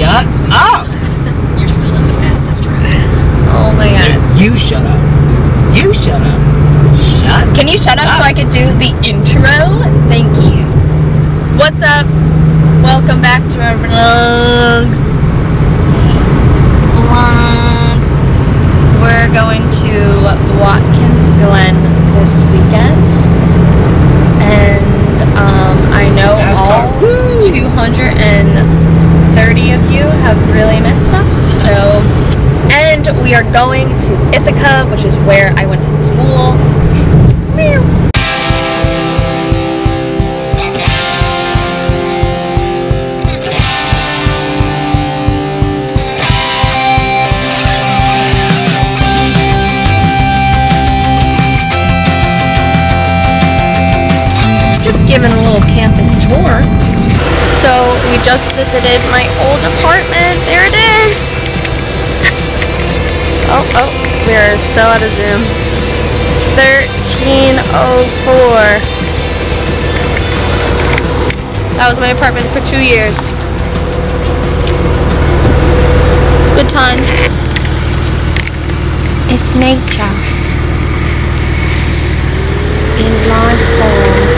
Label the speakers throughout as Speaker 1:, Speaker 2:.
Speaker 1: Shut up!
Speaker 2: You're still in the fastest route. Oh my god.
Speaker 1: You shut up. You shut up. Shut
Speaker 2: Can you shut up so I can do the intro? Thank you. What's up? Welcome back to our vlog. We're going to Watkins Glen this weekend. And I know all 230 of you have really missed us. So, and we are going to Ithaca, which is where I went to school. Giving a little campus tour. So we just visited my old apartment. There it is. Oh, we are so out of zoom. 1304. That was my apartment for 2 years. Good times. It's nature in live form.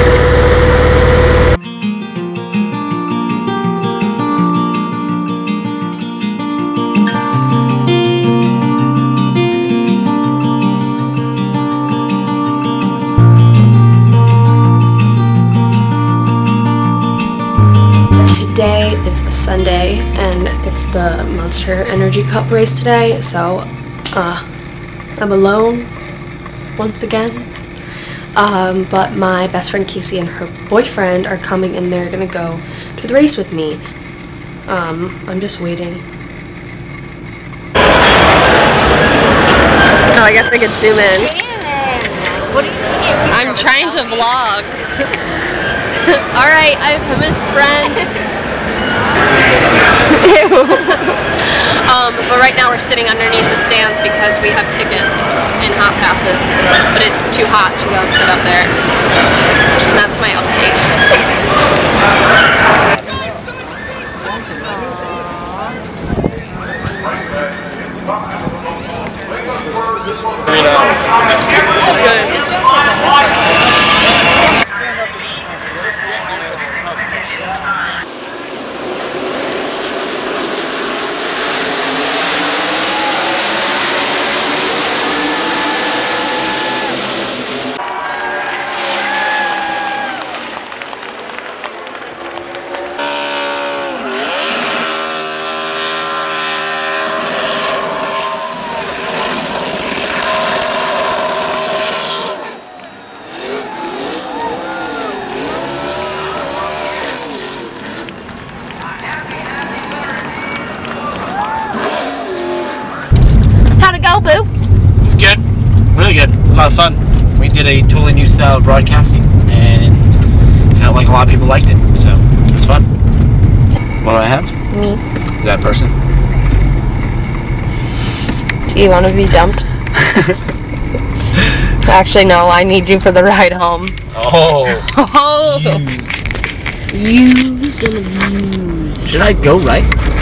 Speaker 2: Today is Sunday and it's the Monster Energy Cup race today, so I'm alone once again, but my best friend Casey and her boyfriend are coming and they're gonna go to the race with me. I'm just waiting. Oh, I guess I could zoom in. What are you doing? I'm trying to vlog. Alright, I've come with friends. But right now we're sitting underneath the stands because we have tickets and hot passes, but it's too hot to go sit up there. And that's my update. Good. Boo.
Speaker 1: It's good. Really good. It was a lot of fun. We did a totally new style of broadcasting and felt like a lot of people liked it. So it was fun. What do I have?
Speaker 2: Me.
Speaker 1: Is that a person?
Speaker 2: Do you want to be dumped? Actually, no. I need you for the ride home.
Speaker 1: Oh.
Speaker 2: Used and abused.
Speaker 1: Should I go right?